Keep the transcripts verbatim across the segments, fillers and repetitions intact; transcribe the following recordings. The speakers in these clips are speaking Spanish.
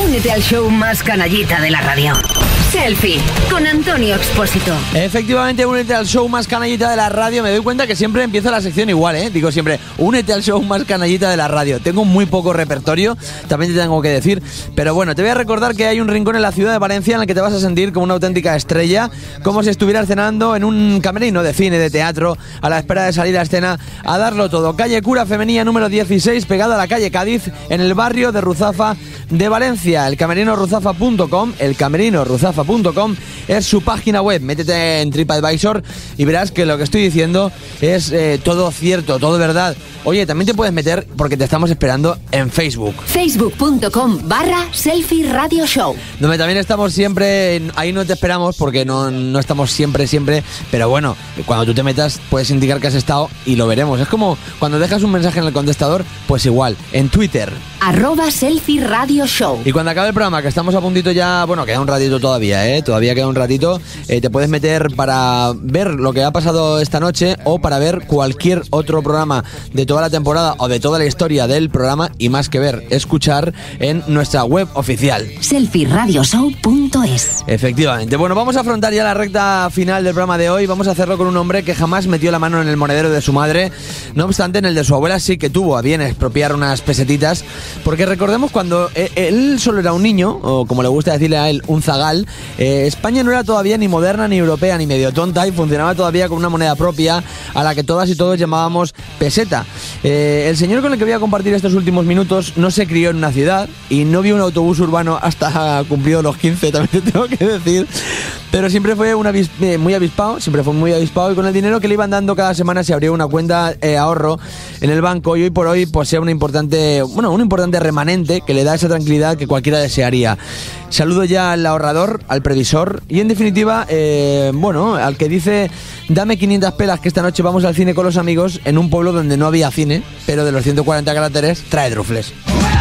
Únete al show más canallita de la radio. Selfie con Antonio Expósito. Efectivamente, únete al show más canallita de la radio. Me doy cuenta que siempre empieza la sección igual, ¿eh? Digo siempre, únete al show más canallita de la radio. Tengo muy poco repertorio, también te tengo que decir. Pero bueno, te voy a recordar que hay un rincón en la ciudad de Valencia en el que te vas a sentir como una auténtica estrella, como si estuvieras cenando en un camerino de cine, de teatro, a la espera de salir a escena a darlo todo. Calle Cura Femenía número dieciséis, pegada a la calle Cádiz, en el barrio de Ruzafa de Valencia. El camerino ruzafa punto com, el camerino ruzafa punto com es su página web. Métete en TripAdvisor y verás que lo que estoy diciendo es eh, todo cierto, todo verdad. Oye, también te puedes meter, porque te estamos esperando, en Facebook. Facebook punto com barra Selfie Radio Show. Donde también estamos siempre, ahí no te esperamos porque no, no estamos siempre, siempre, pero bueno, cuando tú te metas puedes indicar que has estado y lo veremos. Es como cuando dejas un mensaje en el contestador, pues igual, en Twitter. Arroba Selfie Radio Show. Y cuando acabe el programa, que estamos a puntito ya, bueno, queda un ratito todavía, ¿eh? Todavía queda un ratito, eh, te puedes meter para ver lo que ha pasado esta noche o para ver cualquier otro programa de toda la temporada o de toda la historia del programa, y más que ver, escuchar en nuestra web oficial. Selfie Radio Show punto es. Efectivamente. Bueno, vamos a afrontar ya la recta final del programa de hoy. Vamos a hacerlo con un hombre que jamás metió la mano en el monedero de su madre. No obstante, en el de su abuela sí que tuvo a bien expropiar unas pesetitas, porque recordemos cuando él solo era un niño, o como le gusta decirle a él, un zagal, eh, España no era todavía ni moderna, ni europea, ni medio tonta, y funcionaba todavía con una moneda propia a la que todas y todos llamábamos peseta. Eh, el señor con el que voy a compartir estos últimos minutos no se crió en una ciudad y no vio un autobús urbano hasta cumplido los quince, también te tengo que decir, pero siempre fue un avis- eh, muy avispado, siempre fue muy avispado, y con el dinero que le iban dando cada semana se abrió una cuenta eh, ahorro en el banco, y hoy por hoy posee una importante, bueno, un importante remanente que le da esa tranquilidad que cualquiera desearía. Saludo ya al ahorrador, al previsor y en definitiva, eh, bueno, al que dice: dame quinientas pelas que esta noche vamos al cine con los amigos, en un pueblo donde no había cine, pero de los ciento cuarenta caracteres trae Rufles.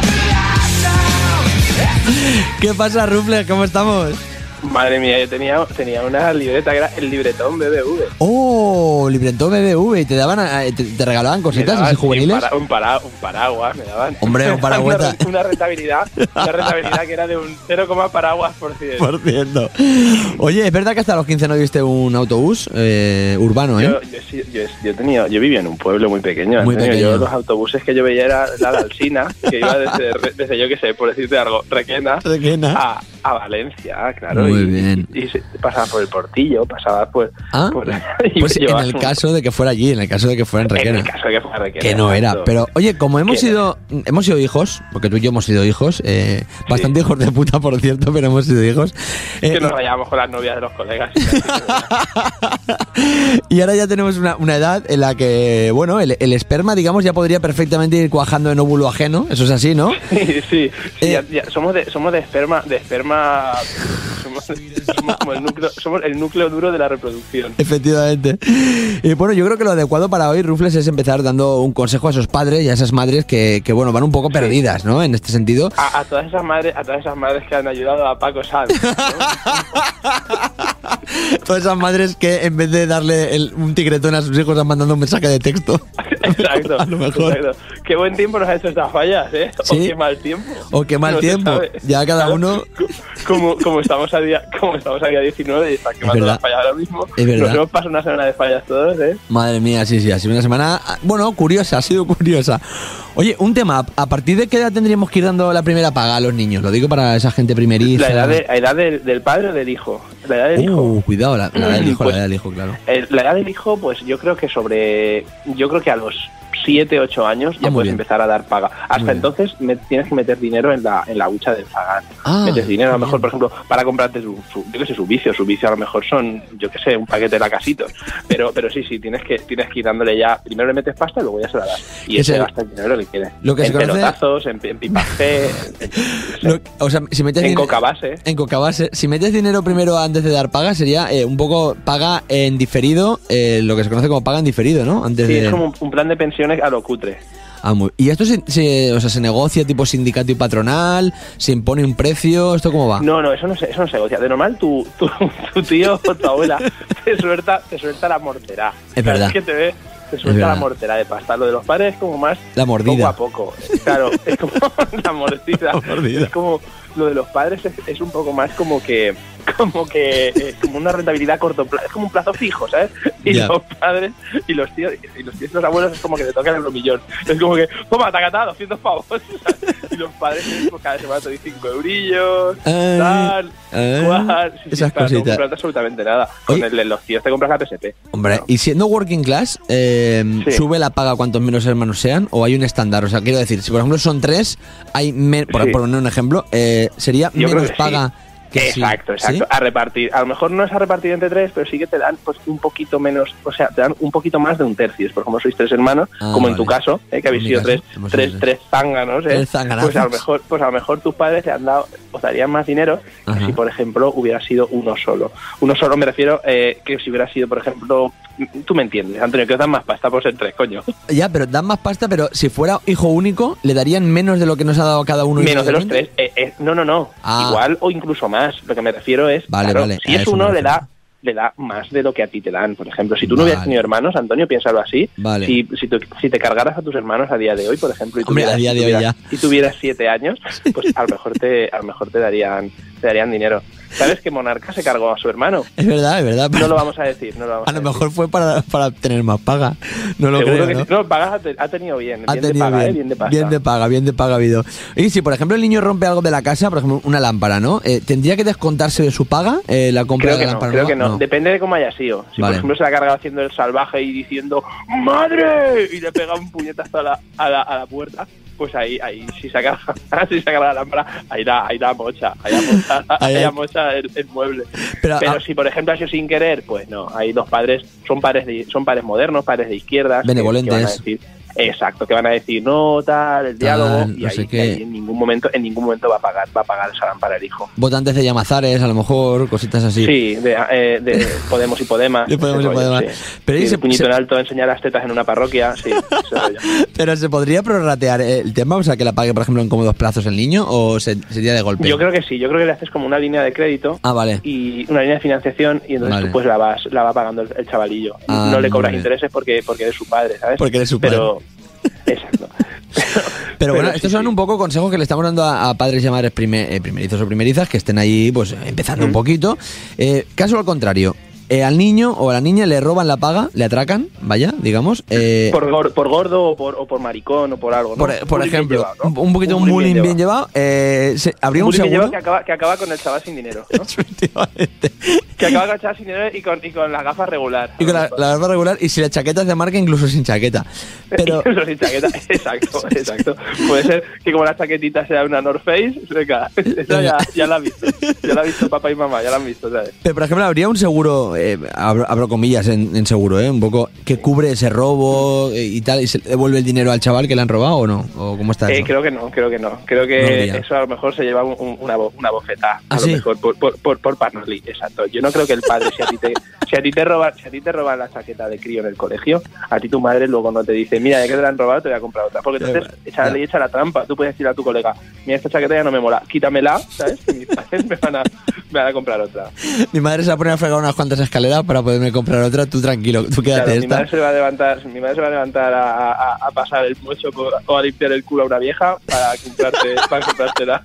¿Qué pasa, Rufles? ¿Cómo estamos? Madre mía, yo tenía, tenía una libreta que era el libretón B B V. Oh, libretón B B V. ¿Y te daban, te, te regalaban cositas daban, así juveniles? Un, para, un, para, un paraguas me daban. Hombre, un paraguas. una, una rentabilidad, una rentabilidad que era de un cero, paraguas por ciento. Por ciento. Oye, ¿es verdad que hasta los quince no viste un autobús eh, urbano, eh? Yo, yo, yo, yo, tenía, yo vivía en un pueblo muy pequeño. Muy Antonio. pequeño. Yo los autobuses que yo veía era la de Alsina, que iba desde, desde yo qué sé, por decirte algo, Requena, Requena. A, a Valencia, claro. Muy y, bien. Y, y pasaba por el Portillo, pasaba por... ¿Ah? por pues en el un, caso de que fuera allí, en el caso de que fuera en Requena. En el caso de que fuera Requena. Que no era. Pero, oye, como hemos que sido no. hemos sido hijos, porque tú y yo hemos sido hijos, eh, sí. Bastante hijos de puta, por cierto, pero hemos sido hijos. Eh, que nos y... rayábamos con las novias de los colegas. Y ahora ya tenemos una, una edad en la que, bueno, el, el esperma, digamos, ya podría perfectamente ir cuajando en óvulo ajeno. Eso es así, ¿no? Sí, sí. sí eh, ya, ya, somos de somos de esperma, de esperma somos, somos como el núcleo, somos el núcleo duro de la reproducción. Efectivamente. Y bueno, yo creo que lo adecuado para hoy, Rufles, es empezar dando un consejo a esos padres y a esas madres que, que bueno, van un poco perdidas, ¿no? En este sentido. A, a todas esas madres, a todas esas madres que han ayudado a Paco Sanz, ¿no? Todas esas madres que en vez de darle el, un tigretón a sus hijos han mandado un mensaje de texto. Exacto. A lo mejor. Exacto. Qué buen tiempo nos ha hecho estas fallas, ¿eh? ¿Sí? O qué mal tiempo. O qué mal no tiempo. Ya cada uno. Como, como estamos a día, como estamos a día diecinueve y está quemando las fallas ahora mismo. Es verdad. Nos hemos pasado una semana de fallas todos, ¿eh? Madre mía, sí, sí, ha sido una semana, bueno, curiosa, ha sido curiosa. Oye, un tema, ¿a partir de qué edad tendríamos que ir dando la primera paga a los niños? Lo digo para esa gente primeriza. La edad, de, la edad de, del padre o del hijo. La edad del uh, hijo. Cuidado, la, la edad del hijo, pues, la edad del hijo, claro. El, la edad del hijo, pues yo creo que sobre, yo creo que a los siete, ocho años ya ah, puedes bien. empezar a dar paga. Hasta entonces me, tienes que meter dinero en la en la hucha del Zagal. Ah, metes dinero a lo mejor, por ejemplo, para comprarte su, su, yo qué sé, su vicio. Su vicio a lo mejor son, yo qué sé, un paquete de lacasitos. Pero pero sí, sí, tienes que tienes que ir dándole ya. Primero le metes pasta y luego ya se la das. Y ese gasta el dinero que quiere. Lo que en se conoce... pelotazos, en, en pipas G, en, en, lo, o sea, si metes en din... coca base. En coca base. Si metes dinero primero antes de dar paga, sería eh, un poco paga en diferido, eh, lo que se conoce como paga en diferido, ¿no? Antes sí, de... es como un, un plan de pensiones a lo cutre. Ah, muy... ¿Y esto se, se, o sea, se negocia tipo sindicato y patronal? ¿Se impone un precio? ¿Esto cómo va? No, no, eso no se, eso no se negocia. De normal tu, tu, tu tío o tu abuela te suelta, te suelta la mortera. Es verdad. Que te ve, te suelta la mortera de pasta. Lo de los padres es como más la mordida. Poco a poco. Claro, es como la mordida. La mordida. Es como lo de los padres es, es un poco más como que como que es como una rentabilidad a corto plazo, es como un plazo fijo, ¿sabes? Y yeah. los padres y los tíos y los tíos y los abuelos es como que te tocan el millón. Es como que, toma, te ha catado doscientos pavos. Y los padres pues, cada semana te dicen cinco eurillos, ay, tal, ay, cual. Sí, esas sí, claro, cositas. No compras absolutamente nada. Con Oye, el de los tíos te compras la P S P. Hombre, ¿no? Y siendo working class, eh, sí. ¿sube la paga cuantos menos hermanos sean o hay un estándar? O sea, quiero decir, si por ejemplo son tres, hay me- por, sí. por poner un ejemplo, eh, sería Yo menos paga. Sí. Que exacto, sí. exacto. ¿Sí? A repartir. A lo mejor no es a repartir entre tres, pero sí que te dan pues un poquito menos, o sea, te dan un poquito más de un tercio. Por ejemplo, sois tres hermanos, ah, como vale. en tu caso, ¿eh? que habéis sido tres, tres, tres zánganos, ¿eh? Pues a lo mejor, pues a lo mejor tus padres te han dado, os darían más dinero que si, por ejemplo, hubiera sido uno solo. Uno solo me refiero eh, que si hubiera sido, por ejemplo, tú me entiendes, Antonio, que os dan más pasta por ser tres, coño. Ya, pero dan más pasta, pero si fuera hijo único, le darían menos de lo que nos ha dado cada uno. Menos de los tres. Eh, eh, no, no, no. Ah. Igual o incluso más. Lo que me refiero es, vale, claro, vale. si es uno, le da le da más de lo que a ti te dan. Por ejemplo, si tú no vale. hubieras tenido hermanos, Antonio, piénsalo así. Vale. Si, si, tu, si te cargaras a tus hermanos a día de hoy, por ejemplo, y Hombre, tuvieras, a día de si tuvieras, hoy ya. si tuvieras siete años, pues a lo mejor te, a lo mejor te darían, te darían dinero. ¿Sabes que Monarca se cargó a su hermano? Es verdad, es verdad. No lo vamos a decir, no lo vamos a, a lo decir. mejor fue para, para tener más paga. No lo Seguro creo, que ¿no? sí. No, pagas ha tenido bien, ha bien tenido de paga, bien, ¿eh? bien de paga. Bien de paga, bien de paga ha habido. Y si, por ejemplo, el niño rompe algo de la casa, por ejemplo, una lámpara, ¿no? Eh, ¿Tendría que descontarse de su paga eh, la compra creo de la que lámpara? No, creo que no. no, depende de cómo haya sido. Si, vale. por ejemplo, se la ha cargado haciendo el salvaje y diciendo ¡madre! Y le pega un puñetazo a la, a la, a la puerta, pues ahí, ahí si se carga, si se carga la lámpara, ahí da, ahí da mocha, ahí da mocha, ahí da mocha el, el mueble. Pero, Pero a... si por ejemplo ha sido sin querer, pues no, hay dos padres, son padres de, son padres modernos, padres de izquierdas, benevolentes. Que, que van a decir, exacto, que van a decir no, tal, el diálogo, tal, y, ahí, y ahí en ningún momento, en ningún momento va a pagar, va a pagar esa lámpara el hijo. Votantes de Llamazares, a lo mejor, cositas así. Sí, de, eh, de Podemos y Podemas. De Podemos y Podemas. Sí. Pero sí, ese puñito se... en alto, enseñar las tetas en una parroquia, sí. Pero ¿se podría prorratear el tema? O sea, que la pague, por ejemplo, en cómodos plazos el niño, o se, sería de golpe. Yo creo que sí, yo creo que le haces como una línea de crédito. Ah, vale. Y una línea de financiación, y entonces vale. tú pues la vas, la va pagando el, el chavalillo. Ah, no le cobras intereses porque, porque eres su padre, ¿sabes? Porque eres su padre. Pero... Exacto. Pero, Pero bueno, sí, estos son sí. un poco consejos que le estamos dando a, a padres y madres primer, eh, primerizos o primerizas que estén ahí pues empezando mm. un poquito. Eh, caso al contrario, eh, al niño o a la niña le roban la paga, le atracan, vaya, digamos. Eh, por, gor, por gordo o por, o por maricón o por algo, ¿no? Por, por ejemplo, llevado, ¿no? un poquito un, un bullying bien llevado. Bien llevado eh, se, ¿habría un, un seguro? Que acaba, que acaba con el chaval sin dinero, ¿no? Efectivamente. Que acaba con el chaval sin dinero y con, y con las gafas regular. Y con la, la gafa regular y si la chaqueta es de marca, incluso sin chaqueta. Pero... incluso sin chaqueta, exacto, exacto. Puede ser que como la chaquetita sea una North Face, venga, esa ya, ya la ha visto. Ya la ha visto papá y mamá, ya la han visto, ¿sabes? Pero, por ejemplo, habría un seguro, eh, abro, abro comillas en, en seguro, ¿eh? Un poco, que cubre ese robo eh, y tal, y se devuelve el dinero al chaval que le han robado o no? ¿O cómo está eso? Eh, creo que no, creo que no. Creo que no eso a lo mejor se lleva un, un, una, una bofetada. ¿Ah, a lo sí? mejor por, por, por, por Parnolí, exacto. Yo no creo que el padre, si a ti te, si a ti te roban, si a ti te roban la chaqueta de crío en el colegio, a ti tu madre luego no te dice, mira, ya que te la han robado, te voy a comprar otra. Porque entonces echa la ley, echa la trampa. Tú puedes decir a tu colega, mira, esta chaqueta ya no me mola, quítamela, ¿sabes? Que mis padres me van a, me van a comprar otra. Mi madre se va a poner a fregar unas cuantas escaleras para poderme comprar otra, tú tranquilo, tú quédate claro, esta. Mi madre se va a levantar, mi madre se va a levantar a, a, a pasar el mocho por, o a limpiar el culo a una vieja para comprarte, para comprártela.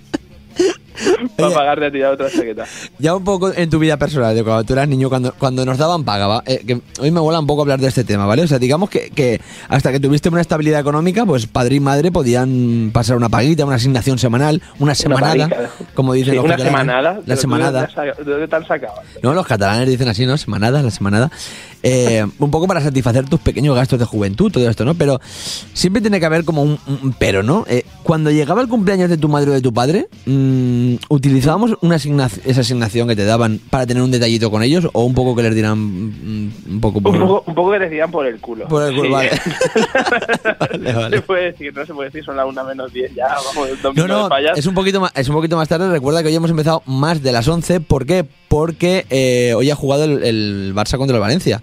Para pagarte a tirar otra chaqueta. Ya un poco en tu vida personal, de cuando tú eras niño, cuando, cuando nos daban paga, ¿va? Eh, que hoy me mola un poco hablar de este tema, ¿vale? O sea, digamos que, que hasta que tuviste una estabilidad económica, pues padre y madre podían pasar una paguita, una asignación semanal, una semanada, una como dicen sí, los una catalanes. Semanada, La semanada. ¿De dónde te han sacado? No, los catalanes dicen así, ¿no? Semanada, la semanada. Eh, un poco para satisfacer tus pequeños gastos de juventud, todo esto, ¿no? Pero siempre tiene que haber como un, un pero, ¿no? Eh, cuando llegaba el cumpleaños de tu madre o de tu padre, mmm, ¿utilizábamos una asignación, esa asignación que te daban para tener un detallito con ellos o un poco que les dirán mmm, un poco por... Un poco, un poco que les dirán por el culo. Por el culo, sí. vale. vale, vale. Se puede decir, no se puede decir, son las una menos diez ya, vamos, el domingo no, no, de fallas. es un poquito más, es un poquito más tarde. Recuerda que hoy hemos empezado más de las once. ¿Por qué? Porque eh, hoy ha jugado el, el Barça contra el Valencia.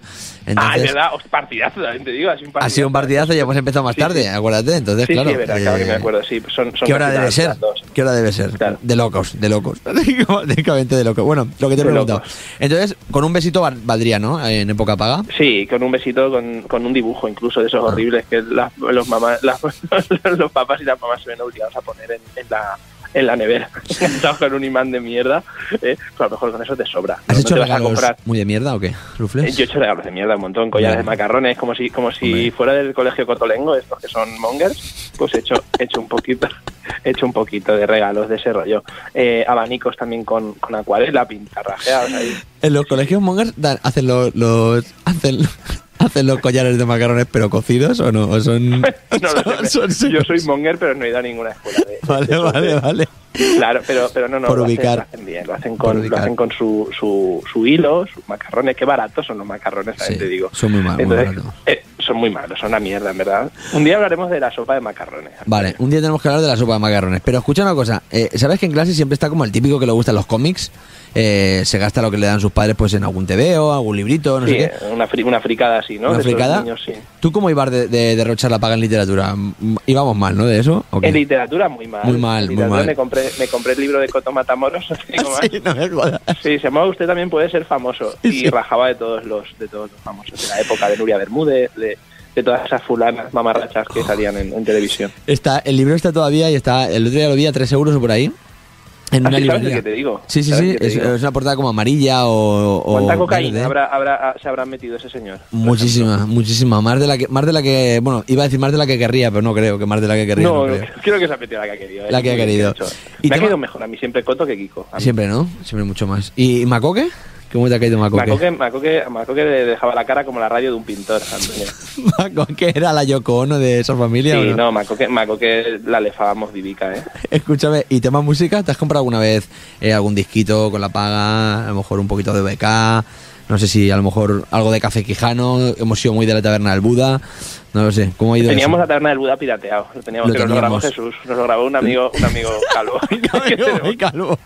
Entonces, ah, es verdad, partidazo, te digo. Ha sido un partidazo, ha sido un partidazo y hemos empezado más tarde, sí, sí. acuérdate. Entonces, sí, claro. Sí, es verdad, eh, claro que me acuerdo, sí. Son, son ¿Qué hora debe ser? Dos. ¿Qué hora debe ser? Claro. De locos, de locos. Básicamente de locos. Bueno, lo que te he preguntado. Locos. Entonces, con un besito valdría, ¿no? En época paga. Sí, con un besito, con, con un dibujo incluso de esos ah. horribles que las, los, mamás, las, los papás y las mamás se ven obligados a poner en, en la... en la nevera, enganchados con un imán de mierda, ¿eh? Pues a lo mejor con eso te sobra. ¿Has no hecho te regalos vas a comprar muy de mierda o qué, Rufles? Eh, yo he hecho regalos de mierda un montón, collares Bien. de macarrones, como si como si Hombre. fuera del colegio Cotolengo, estos que son mongers, pues he hecho, he hecho un poquito he hecho un poquito de regalos de ese rollo. Eh, abanicos también con, con acuarela, pintarrajeados ahí. En los colegios mongers dan, hacen los... los hacen ¿Hacen los collares de macarrones pero cocidos o no? ¿O son, no lo son, sé. Son, yo soy monger, pero no he ido a ninguna escuela de, Vale, de vale, de, vale. Claro, pero, pero no, no. Por lo ubicar. Hacen, lo hacen bien, lo hacen con, lo hacen con su, su, su hilo, sus macarrones. Qué baratos son los macarrones, sí, te digo. Son muy malos. Entonces, muy eh, son muy malos, son una mierda, en verdad. Un día hablaremos de la sopa de macarrones. Vale, un día tenemos que hablar de la sopa de macarrones. Pero escucha una cosa, eh, ¿sabes que en clase siempre está como el típico que le gustan los cómics? Eh, se gasta lo que le dan sus padres pues en algún tebeo, algún librito, no sí, sé qué. Una, fri una fricada así, ¿no? ¿Una de fricada? Niños, sí. ¿Tú cómo ibas de, de derrochar la paga en literatura? Íbamos mal, ¿no? De eso. ¿O qué? En literatura muy mal. Muy mal, muy mal. Me compré, me compré el libro de Coto Matamoros. Sí, no me jodas. Sí, se llamaba Usted también puede ser famoso. Y sí. rajaba de todos los de todos los famosos de la época, de Nuria Bermúdez, de, de todas esas fulanas mamarrachas que salían en, en televisión. Está, el libro está todavía y está, el otro día lo vi a tres euros o por ahí. En una librería. ¿Qué te digo? Sí, sí, sí. Es, es una portada como amarilla o. ¿Cuánta o cocaína habrá, habrá, se habrá metido ese señor? Muchísima, muchísima. Más de la que, más de la que, bueno, iba a decir más de la que querría, pero no creo que más de la que querría. No, no creo. creo que se ha metido la que ha querido. ¿eh? La que ha querido. Y me ha quedado mejor a mí siempre Coto que Kiko. Siempre, ¿no? Siempre mucho más. ¿Y Macoque? ¿Cómo te ha caído Macoque? Macoque, Macoque, Macoque le dejaba la cara como la radio de un pintor, Antonio. ¿Macoque era la Yoko Ono de esa familia? Sí, ¿o no? no, Macoque, Macoque la lefábamos vivica, ¿eh? Escúchame, ¿y tema música? ¿Te has comprado alguna vez eh, algún disquito con la paga? A lo mejor un poquito de B K, no sé si a lo mejor algo de Café Quijano, hemos sido muy de la Taberna del Buda, no lo sé, ¿cómo ha ido Teníamos eso? la Taberna del Buda pirateado, lo teníamos, lo que teníamos. Nos lo grabó Jesús, nos lo grabó un amigo, un amigo calvo. Muy calvo.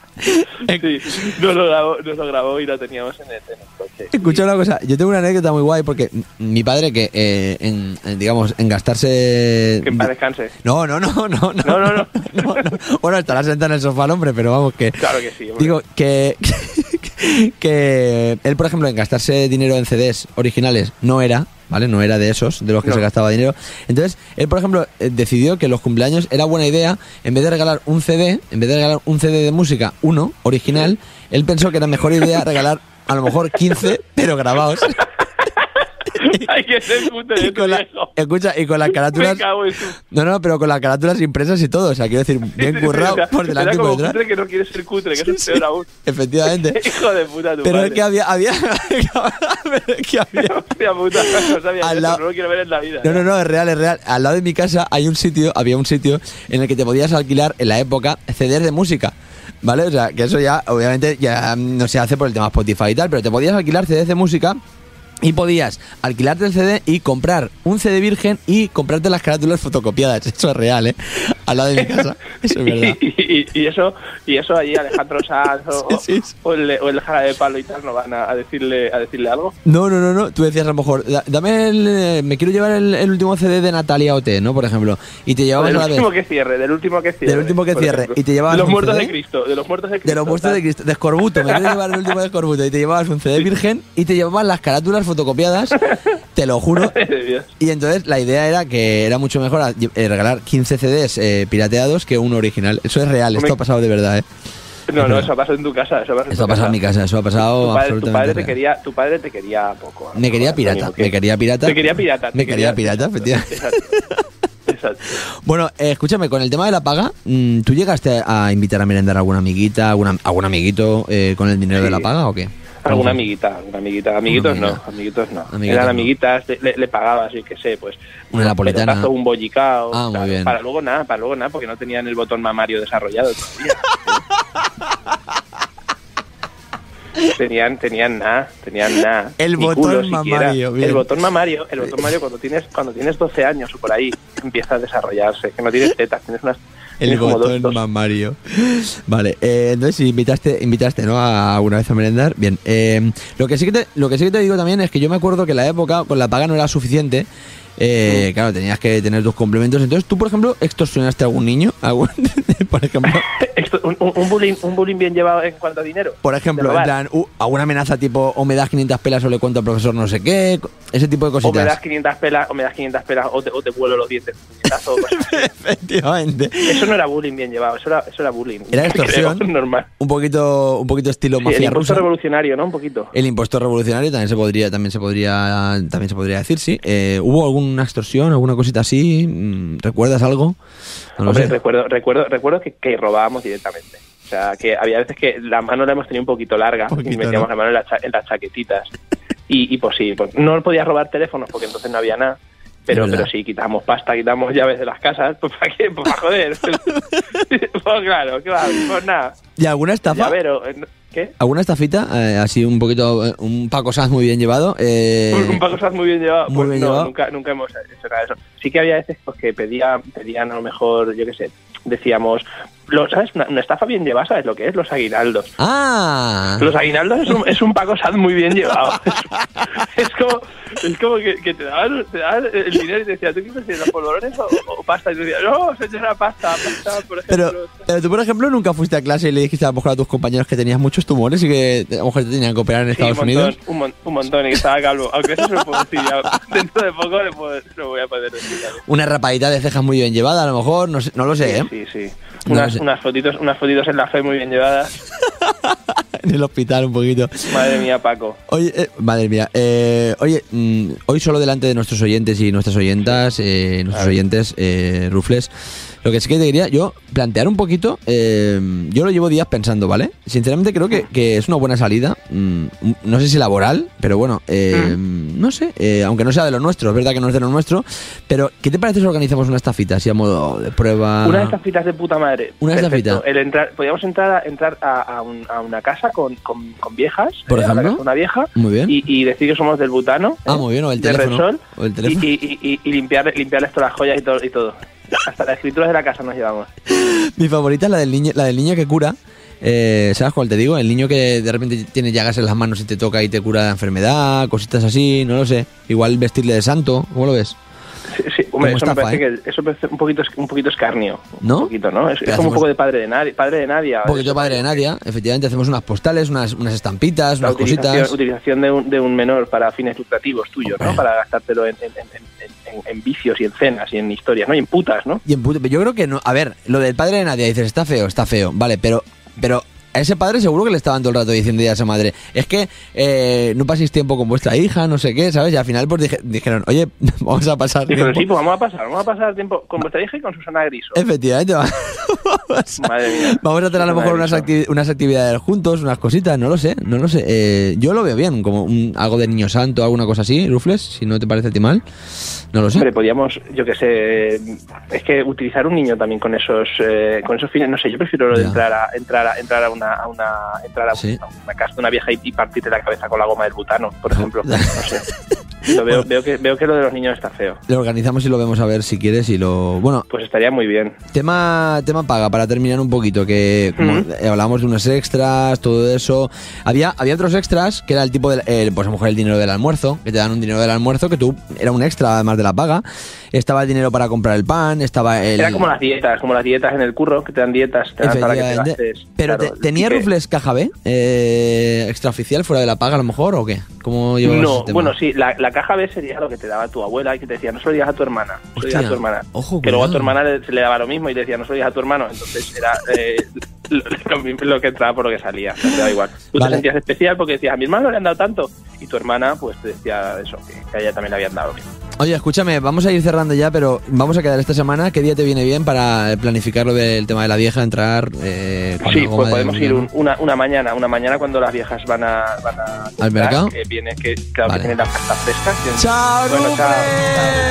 Sí, nos lo grabó, nos lo grabó y lo teníamos en el, en el coche. Escucha una cosa, yo tengo una anécdota muy guay porque mi padre que eh, en, en, digamos, en gastarse... Que en paz descanse. No, no, no, no, no. No, no, no. no, no. Bueno, estará sentado en el sofá el hombre, pero vamos que... Claro que sí, hombre. Digo, que, que, que él, por ejemplo, en gastarse dinero en C Ds originales no era... ¿Vale? No era de esos, de los que no. se gastaba dinero. Entonces, él, por ejemplo, eh, decidió que los cumpleaños era buena idea, en vez de regalar un C D, en vez de regalar un C D de música, uno, original, él pensó que era mejor idea regalar a lo mejor quince, pero grabados. Hay que ser puto de tu la, escucha, y con las carátulas... Me cago en su... No, no, pero con las carátulas impresas y todo. O sea, quiero decir, bien currado, o sea, por delante y por detrás. Cutre que no quiere ser cutre, que sí, es peor aún. Efectivamente. Hijo de puta tu Pero madre. es que había... había pero es que había... Hostia puta, no sabía Al eso, lado... no lo quiero ver en la vida. No, no, no, es real, es real. Al lado de mi casa hay un sitio, había un sitio en el que te podías alquilar en la época C Ds de música. ¿Vale? O sea, que eso ya, obviamente, ya no se hace por el tema Spotify y tal, pero te podías alquilar C Ds de música y podías alquilarte el C D y comprar un C D virgen y comprarte las carátulas fotocopiadas. Eso es real, ¿eh? Al lado de mi casa. Eso es verdad. y, y, y eso y eso allí Alejandro Sanz o, sí, sí. o, el, o el Jara de Palo y tal no van a, a decirle a decirle algo. No, no, no, no. Tú decías a lo mejor, dame el, me quiero llevar el, el último C D de Natalia Ote, ¿no? Por ejemplo. Y te llevabas del a la último vez. que cierre, del último que cierre. Del último que cierre. Ejemplo. Y te llevabas de los un muertos C D, de Cristo, de los muertos de Cristo. De los muertos de Cristo, de Escorbuto, me quiero llevar el último de Escorbuto y te llevabas un C D virgen y te llevabas las carátulas fotocopiadas. Te lo juro. Y entonces la idea era que era mucho mejor regalar quince C Ds eh, pirateados que uno original. Eso es real, esto ha pasado de verdad, ¿eh? No, no, eso ha pasado en tu casa. Eso ha pasado, eso ha pasado en mi casa, eso ha pasado tu padre, absolutamente tu padre te real. quería, tu padre te quería poco. Me quería pirata, me quería pirata. Me quería pirata. Me quería pirata, efectivamente. Exacto. Exacto. Bueno, eh, escúchame, con el tema de la paga, ¿tú llegaste a invitar a merendar a alguna amiguita, alguna, algún amiguito eh, con el dinero sí. de la paga o qué? Alguna amiguita, alguna amiguita. Amiguitos no, amiguitos no. Amiguitos Eran no. amiguitas, le, le pagabas, yo qué sé, pues... Una napoletana. Un bollicao. Ah, claro, muy bien. Para luego nada, para luego nada, porque no tenían el botón mamario desarrollado todavía. tenían, tenían nada, tenían nada. El Ni botón culo, mamario, bien. El botón mamario, el botón mamario cuando tienes, cuando tienes doce años o por ahí, empieza a desarrollarse. Que no tienes tetas, tienes unas... El botón dos, dos. Más Mario. Vale, eh, entonces invitaste, invitaste, ¿no? A alguna vez a merendar. Bien. Eh, lo que sí que te, lo que sí que te digo también es que yo me acuerdo que en la época con la paga no era suficiente. Eh, sí. Claro, tenías que tener tus complementos. Entonces, tú, por ejemplo, ¿extorsionaste a algún niño? ¿Algún, por ejemplo? un, un, un, bullying, ¿Un bullying bien llevado en cuanto a dinero? Por ejemplo, en plan, uh, alguna amenaza tipo, o me das quinientas pelas o le cuento al profesor no sé qué, ese tipo de cositas. O me das quinientas pelas, o me das quinientas pelas, o te, o te vuelo los dientes. O efectivamente. Eso no era bullying bien llevado, eso era, eso era bullying. Era extorsión. Creo, normal. Un poquito, un poquito estilo sí, mafia rusa. El impuesto rusa. revolucionario, ¿no? Un poquito. El impuesto revolucionario también se podría, también se podría, también se podría decir, sí. Eh, ¿Hubo alguna extorsión, alguna cosita así? ¿Recuerdas algo? No lo Hombre, sé. recuerdo, recuerdo, recuerdo que, que robábamos directamente. O sea, que había veces que la mano la hemos tenido un poquito larga un poquito, y metíamos ¿no? la mano en, la cha- en las chaquetitas. Y, y pues sí, pues no podías robar teléfonos porque entonces no había nada. Pero, pero sí, quitábamos pasta, quitamos llaves de las casas, pues para qué, pues para joder. Pues claro, ¿qué va? Pues nada. ¿Y alguna estafa? Llavero, ¿qué? ¿Alguna estafita? Eh, así un poquito, eh, un Paco Sanz muy bien llevado. Eh... Un, un Paco Sanz muy bien llevado. Muy pues bien no, llevado. Nunca, nunca hemos hecho nada de eso. Sí que había veces pues, que pedía, pedían a lo mejor, yo qué sé, decíamos, lo, ¿sabes? Una, una estafa bien llevada, ¿sabes lo que es? Los aguinaldos. Ah. Los aguinaldos es un, es un Paco Sanz muy bien llevado. Es, es como, es como que, que te, daban, te daban el dinero y te decían, ¿tú qué prefieres, los polvorones o, o pasta? Y tú decías, no, señora, pasta, pasta, por ejemplo. Pero, pero tú, por ejemplo, nunca fuiste a clase y le dijiste a lo mejor a tus compañeros que tenías muchos tumores y que a lo mejor te tenían que operar en Estados sí, un montón, Unidos. Un, mon, un montón, y que estaba calvo. Aunque eso se lo puedo decir ya. Dentro de poco le puedo, lo voy a poder decir. ¿Vale? Una rapadita de cejas muy bien llevada, a lo mejor, no, sé, no lo sé, sí, ¿eh? Sí, sí. Unas, no unas, fotitos, unas fotitos en la fe muy bien llevadas. En el hospital un poquito. Madre mía, Paco. Oye, eh, madre mía. Eh, oye, mmm, hoy solo delante de nuestros oyentes y nuestras oyentas, eh, nuestros oyentes, eh, Rufles, lo que sí que te quería yo plantear un poquito, eh, yo lo llevo días pensando, ¿vale? Sinceramente creo que, que es una buena salida, mmm, no sé si laboral, pero bueno, eh, mm. no sé, eh, aunque no sea de lo nuestro, es verdad que no es de lo nuestro, pero ¿qué te parece si organizamos una estafita, así a modo de prueba? Una estafitas de puta madre. Una estafita. El entrar, podríamos entrar a, entrar a, a, un, a una casa con, con, con viejas, por eh, ejemplo, una vieja, muy bien. Y, y decir que somos del butano, ah, eh, muy bien, o el teléfono, Repsol, o el teléfono. Y, y, y, y limpiar, limpiarles todas las joyas y todo, y todo. Hasta las escrituras de la casa nos llevamos. Mi favorita es la del niño, la del niño que cura. Eh, ¿Sabes cuál te digo? El niño que de repente tiene llagas en las manos y te toca y te cura la enfermedad, cositas así, no lo sé. Igual vestirle de santo, ¿cómo lo ves? Sí, sí. Hombre, eso estafa, me parece ¿eh? que eso parece un poquito, un poquito escarnio. ¿No? Un poquito, ¿no? Es, es como un poco de padre de Nadia. Padre de Nadia. Un poquito de padre de Nadia. Efectivamente, hacemos unas postales, unas, unas estampitas, la unas utilización, cositas. Utilización de un, de un menor para fines lucrativos tuyos, Hombre. ¿no? Para gastártelo en, en, en, en, en vicios y en cenas y en historias, ¿no? Y en putas, ¿no? Y en putas. Yo creo que no. A ver, lo del padre de Nadia, dices, está feo, está feo. Vale, pero... pero a ese padre seguro que le estaban todo el rato diciendo ya a esa madre, es que eh, no paséis tiempo con vuestra hija, no sé qué, ¿sabes? Y al final pues dije, dijeron, oye, vamos a pasar Dijeron, tiempo. sí, pues vamos a pasar, vamos a pasar tiempo con vuestra hija y con Susana Griso. Efectivamente, vamos a, Madre mía. Vamos a tener a lo mejor unas, acti- unas actividades juntos, unas cositas, no lo sé, no lo sé. Eh, yo lo veo bien, como un, algo de niño santo, alguna cosa así, Rufles, si no te parece a ti mal. No lo sé. Hombre, podríamos, yo qué sé, es que utilizar un niño también con esos eh, con esos fines, no sé, yo prefiero lo de entrar a entrar a entrar a una a una entrar a, sí. una, a una casa de una vieja y, y partirte la cabeza con la goma del butano, por ejemplo. No sé. Lo veo, veo que veo que lo de los niños está feo. Lo organizamos y lo vemos a ver si quieres y lo bueno. Pues estaría muy bien. Tema tema paga para terminar un poquito que como uh-huh. hablábamos de unos extras, todo eso. Había había otros extras que era el tipo de el, pues a lo mejor el dinero del almuerzo, que te dan un dinero del almuerzo que tú era un extra además de la paga. Estaba el dinero para comprar el pan, estaba el... Era como las dietas, como las dietas en el curro, que te dan dietas te dan para que te gastes. Pero claro, te, ¿tenía Rufles caja B? Eh, ¿Extraoficial fuera de la paga a lo mejor o qué? ¿Cómo llevabas No, ese tema? Bueno, sí, la, la caja B sería lo que te daba tu abuela y que te decía, no se lo digas a tu hermana, no se lo digas a tu hermana. Ojo, que luego a tu hermana le, se le daba lo mismo y te decía, no se lo digas a tu hermano. Entonces era eh, lo, lo que entraba por lo que salía, te daba igual. Tú vale. te sentías especial porque decías, a mi hermano le han dado tanto. Y tu hermana, pues te decía eso, que, que a ella también le habían dado lo mismo. Oye, escúchame, vamos a ir cerrando ya, pero vamos a quedar esta semana. ¿Qué día te viene bien para planificar lo del tema de la vieja, entrar? Eh, sí, pues podemos ir un, una, una mañana, una mañana cuando las viejas van a... Van a ¿Al mercado? Que viene, que claro vale. que tienen las pastas frescas. ¡Chao, bueno, chao, chao.